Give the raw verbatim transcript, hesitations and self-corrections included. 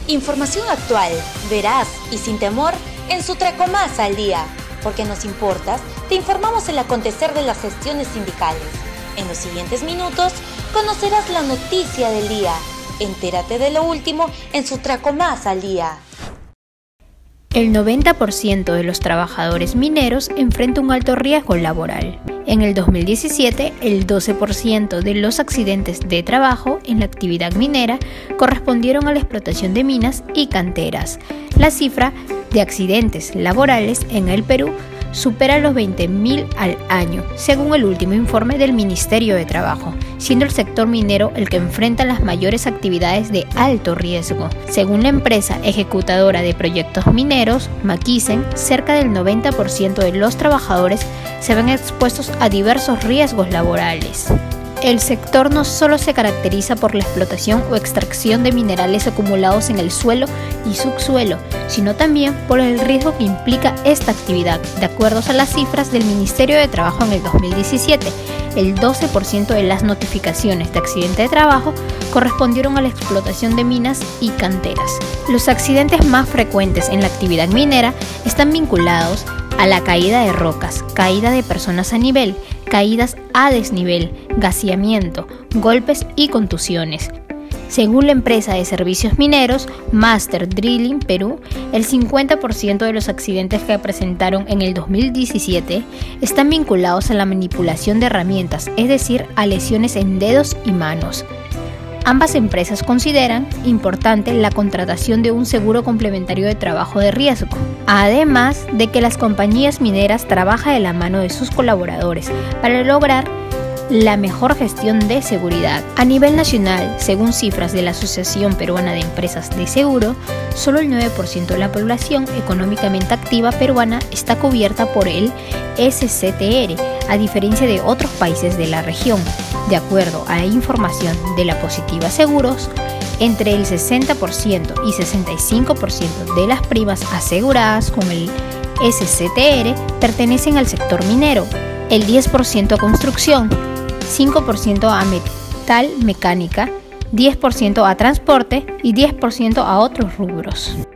Información actual, veraz y sin temor en Sutracomás al día. Porque nos importas, te informamos el acontecer de las gestiones sindicales. En los siguientes minutos conocerás la noticia del día. Entérate de lo último en Sutracomás al día. El noventa por ciento de los trabajadores mineros enfrenta un alto riesgo laboral. En el dos mil diecisiete, el doce por ciento de los accidentes de trabajo en la actividad minera correspondieron a la explotación de minas y canteras. La cifra de accidentes laborales en el Perú supera los veinte mil al año, según el último informe del Ministerio de Trabajo, siendo el sector minero el que enfrenta las mayores actividades de alto riesgo. Según la empresa ejecutadora de proyectos mineros, Maquisen, cerca del noventa por ciento de los trabajadores se ven expuestos a diversos riesgos laborales. El sector no solo se caracteriza por la explotación o extracción de minerales acumulados en el suelo y subsuelo, sino también por el riesgo que implica esta actividad. De acuerdo a las cifras del Ministerio de Trabajo en el dos mil diecisiete, el doce por ciento de las notificaciones de accidente de trabajo correspondieron a la explotación de minas y canteras. Los accidentes más frecuentes en la actividad minera están vinculados a la caída de rocas, caída de personas a nivel, caídas a desnivel, gaseamiento, golpes y contusiones. Según la empresa de servicios mineros Master Drilling Perú, el cincuenta por ciento de los accidentes que presentaron en el dos mil diecisiete están vinculados a la manipulación de herramientas, es decir, a lesiones en dedos y manos. Ambas empresas consideran importante la contratación de un seguro complementario de trabajo de riesgo, además de que las compañías mineras trabajan de la mano de sus colaboradores para lograr la mejor gestión de seguridad. A nivel nacional, según cifras de la Asociación Peruana de Empresas de Seguro, solo el nueve por ciento de la población económicamente activa peruana está cubierta por el S C T R, a diferencia de otros países de la región. De acuerdo a la información de la Positiva Seguros, entre el sesenta por ciento y sesenta y cinco por ciento de las primas aseguradas con el S C T R pertenecen al sector minero, el diez por ciento a construcción, cinco por ciento a metal mecánica, diez por ciento a transporte y diez por ciento a otros rubros.